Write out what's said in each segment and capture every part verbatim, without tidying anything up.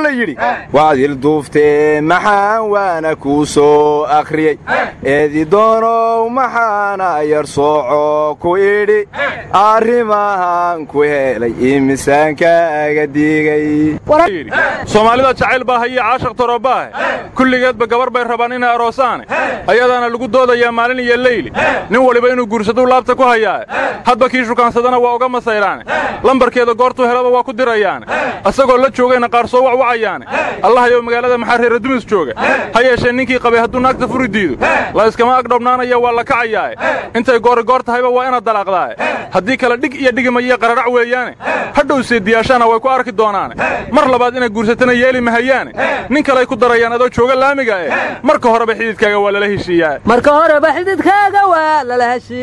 la yidhi waad ilduuftee maxaan waana kuu soo akhriyey eedi doonow maxaana yar sooco ku idhi arrimahan ku helay imiisaankaaga diigay soomaalida jacayl baa haye caashaq torobaahe kulligeedba gabar bay rabaan inay aroosaane ayadaana lagu doodayaa maalin iyo leyli nin waliba inuu guursaduu laabta ku hayaae hadba kii shukaansadana waa uga masayraane lambarkeeda goortuu helaba waa ku dirayaane asagoo la joogayna qaar soo wacwacayaane allahayow magaalada maxaa reera dumis jooga ha yeeshee ninkii qabay hadduu naagta furi diido la iskama agdhobnaanaya waa la kacayaae intay goori goor tahayba waa inaad dalaaqdaae haddii kale dhig iyo dhigimayiyo qararac weeyaane hadhow seediyaashaana way ku arki doonaane mar labaad inay guursatana yeeli mahayaane nin kaley ku darayaan adoo jooga laamiga eh marka horeba xididkaaga waa lala heshiiyaa marka horeba xididkaaga waa lala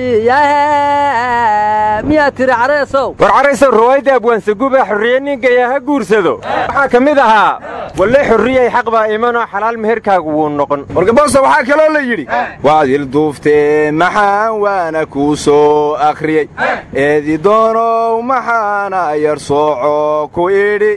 heshiiyaa miyaa tiri careesow war caraysow riwaayadda abwaansaguba xorriye ninkayaa ha guursado waxaa ka mid ahaa walle xorriyay xaq baa imanoo xalaal meherkaagu wuu noqon wargaboosa waxaa kaloo la yidhi waad ilduuftee maxaan waana kuu soo akhriyey eedi doonow maxaana yar sooco ku idhi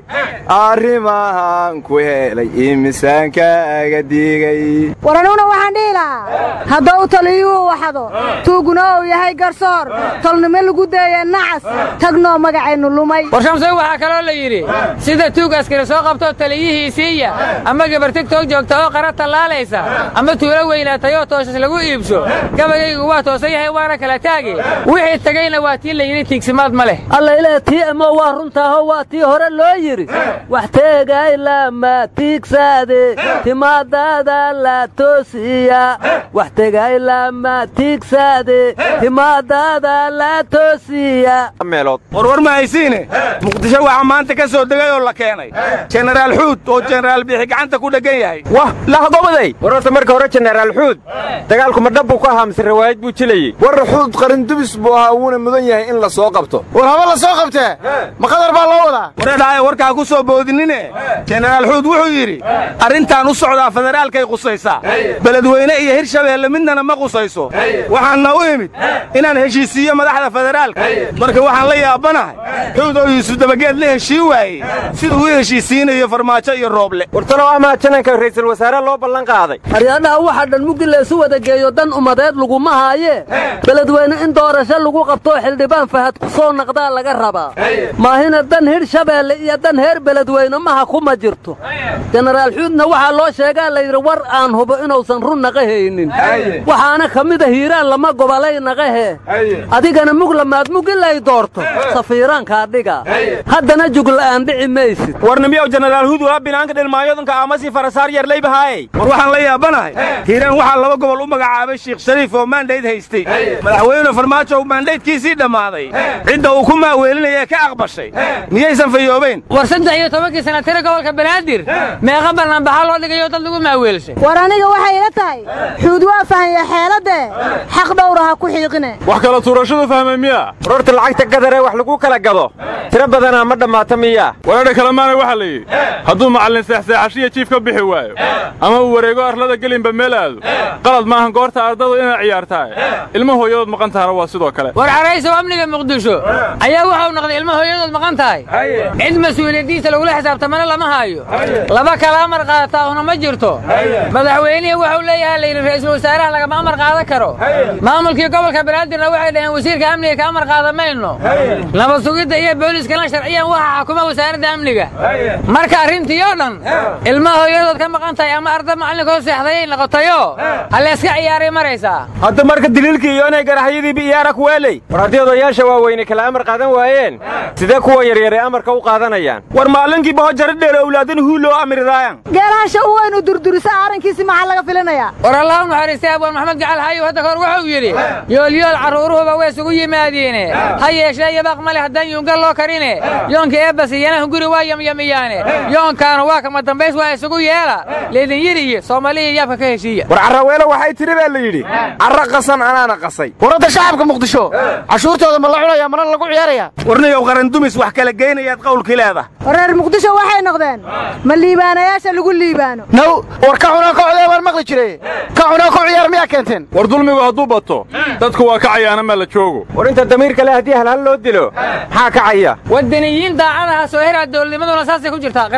arrimahan ku helay imiisaankaaga diigay waranuuna waxaan dhihi lahaa haddou taliyuu waxdo tuuguna uu yahay garsoor tolnimo lagu deeye nacas tagnoo magacaynu lumay warshamsay waxaa kaloo la yidhi sida tuug askari soo qabtoo taliyihiisiiya ama gabartigtoog joogta oo qara tallaalaysa ama tuulo weynaatayoo toosas lagu iibso gabayaygu waa toosan yahay waana kala taage wixii tegayna waa tii la yidhi tiigsimaad ma leh alla ilaa tii amo waa runtaaho waa tii hore loo yidhi wax teegay lama tiigsaade timaadaada la toosiya wax tegay lama tiigsaade timaadaada la toosiya meelood warwar ma haysiine muqdisho waxaa maanta ka soo degay oo la keenay jenaraal xuud oo jenaraal biixi gacanta ku dheggan yahay wah lahagobaday war horta marka hore jenaraal xuud dagaalku ma dhab buu ku ahaa mise riwaayad buu jilayey war xuud qarindubis buu ahaa wuuna mudan yahay in la soo qabto war haba la soo qabtee ma qadar baa loo wadaa wareedhaaya warkaa ku soo boodinine jenaraal xuud wuxuu yidhi arrintaan u socdaa federaalkay qusaysaa beledweyne iyo hirshabeelle midnana ma qusayso waxaanna u imid inaan heshiisiiyo madaxda federaalka marka waxaan la yaabanahay xuud oo yuusuf dabageed la heshiin waayey siduu u heshiisiinayo farmaajo iyo rooble wartalow amaa jananka ra'iisul wasaare loo ballan qaaday aryaadhaha waxaa dhan mugdi laysu wada geeyo dan umadeed laguma haayee beledweyne in doorasho lagu qabtoo xildhibaan fahad ku soo naqdaa laga rabaa maahina dan hirshabeelle iyo dan heer beledweyne maha kuma jirto jenaraal xuudna waxaa loo sheegaa layidhi war aan hubo inuusan run naqahaynin waxaana ka mida hiiraan lama gobolay naqahee adigana mug lamaad mug ilay doorto safiiraankaa dhiga haddana jugla'aan dhici maysid warnimiyow jenaraal huud waa binaanka dhilmaayodanka amasii farasaar yarlaybahaayey war waxaan la yaabanahay hiiraan waxaa laba gobol u magacaabay shiikh shariif oo maandhayd haystay madaxweyne farmaajo maandhaydkiisii dhammaaday cidda uu ku maaweelinaya ka aqbashay miyaysan fayoobayn war saddex iyo tobankii sana tira gobolka banaadir meeqa bannaanbaxa loo dhigayo dad lagu maaweelshay war aniga waxay ila tahay xuud waa fahanya xeeladee xaq dhowraha ku xiiqine wax kala tuurashadu fahmay miyaa warorta lacagta gadaree wax lagu kala gado tiro badanaa ma dhammaato miyaa wareedha kalemaana waxaa la yidhi hadduu macallin seexseexashiya jiif ka bixi waayo ama uu wareego arlada gelinba meel aado qalad maahan goorta ardadu inay ciyaartahay ilmo hooyadood maqan tahana waa sidoo kale war caraysow amniga muqdisho ayaa wuxuu noqday ilmo hooyadood maqan tahay cid mas-uuliyaddiisa lagula xisaabtamana lama haayo laba kala amar qaadataahuna ma jirto madaxweynihii wuxuu leeyahay layidhi ra'iisul wasaaraha lagama amar qaadan karo maamulkii gobolka banaadirna waxay dhaheen wasiirka amniga ka amar qaadan mayno nabad sugidda iyo booliiskana sharciyan waxa xukuma wasaaradda amniga marka arrintii oo dhan ilmo hooyadood ka maqan tahay ama arda macallinkoo seexdayay noqotayo hallayska ciyaaray maraysaa hadda marka daliilkii iyo inay garaxyadiiba iyaara ku weelay war haddii odayaasha waaweyne kala amar qaadan waayeen sidee kuwa yaryaray amarka u qaadanayaan war maalinkii baho jaradheer awlaadan huuloo amiridaayan geelaasha u weynu durdurisa arrinkiisi maxaa laga filinayaa war allah u naxariistay abwaan maxamed gacal hayow hadda kahor wuxuu yidhi yoolyool carruuruhuba way isugu yimaadiine ha yeeshee yabaaq male haddaan yuunga loo karine yoonka eebbasiyanaha guri waa yamyamiyaane yoonkaanu waa kama dambays waa isugu yeela laydin yidhi iyo soomaaliya yaabka ka heshiiya war carraweelo waxay tiri baa la yidhi carra qasan anaana qasay warradda shacabka muqdisho cashuurtooda ma la cunaya mana lagu ciyaaraya warnayow qarandumis wax kala geynayaad qawlkii leedah reer muqdisho waxay noqdeen ma liibaanayaasha lagu liibaano naw war ka cunaa kocdee baan maqli jiray ka cunaa ku ciyaar miyaa keenteen war dulmigu hadduu bato dadku waa kacayaana ma la joogo war inta damiirka leh haddii halhal loo dilo maxaa kacaya waddaniyiin daacadaha soo heraa dowladnimaduna saasay ku jirtaa qarandumisyo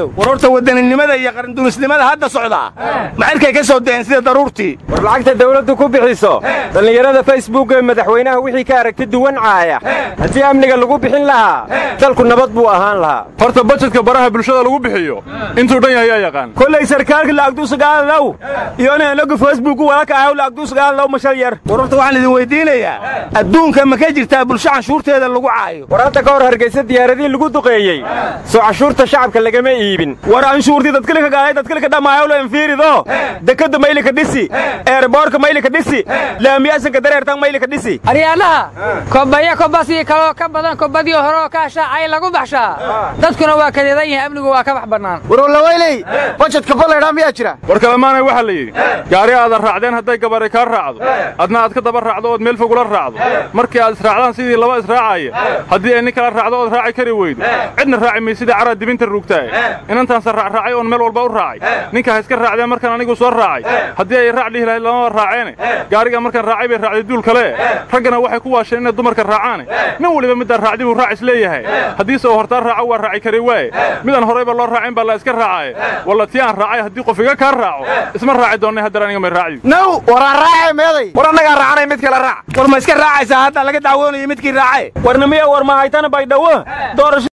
cabdillow war horta wadaninimada iyo qarandumisnimada hadda socdaa macirkay ka soo deen sida daruurtii war lacagta dawladdu ku bixiso dhallinyarada facebook ee madaxweynaha wixii ka aragti duwan caaya haddii amniga lagu bixin lahaa dalku nabad buu ahaan lahaa horta bajetka baraha bulshada lagu bixiyo intuu dhan yahay yaa yaqaan kollay sarkaalka lacagduusagaalow iyona inagu facebook walaka ahaw lacagduusagaalow mashal yar war horta waxaan idin weydiinayaa adduunka ma ka jirtaa bulsho canshuurteeda lagu caayo war hadda ka hor hargeysa diyaaradii lagu duqeeyey soo cashuurta shacabka lagama iibin war anshuurtii dadkale ka gaaday dadkale ka dhammaayowla infiirido dekadda maylika dhisi eerboorka maylika dhisi laamiyaasanka dareertan maylika dhisi aryaanaha kobaya kobasii kaloo ka badan kobadii hore oo ka shaacay lagu baxshaa dadkuna waa kadeedan yahay amnigu waa ka bax bannaan warwalawayley bajetka ballaydhaa miyaa jira war kalemaanay waxaa la yidhi gaari aadan raacdeen hadday gabaray kaa raacdo adna aad ka daba raacdo ood meel fogula raacdo markii aad israacdaan sidii laba israacaya haddii ay nin kala raacdo ood raaci kari weydo cidna raaci may sidii caraa dibinta ruugtaaye inantaansa raacraacay oon meel walba u raacay ninka ha iska raacdeen markaan anigu soo raacay haddii ay raac dhihi lahayd lamaba raaceene gaariga markaan raacay bay raacday duul kale raggana waxay ku waasheen inay dumarka raacaane nin weliba midaan raacdi buu raacis leeyahay haddiise oo hortaan raaco waa raaci kari waaye midaan horayba loo raacin baa la iska raacaye walla tii aan raacay haddii qof iga kaa raaco isma raaci doonnay haddana aniga may raacdi naw waraan raacay meeday war annagaa raacanay mid kale raac war ma iska raacaysaa hadda laga dacwoonayo midkii raacay warnamiya war mahaytana baydhawo doorasho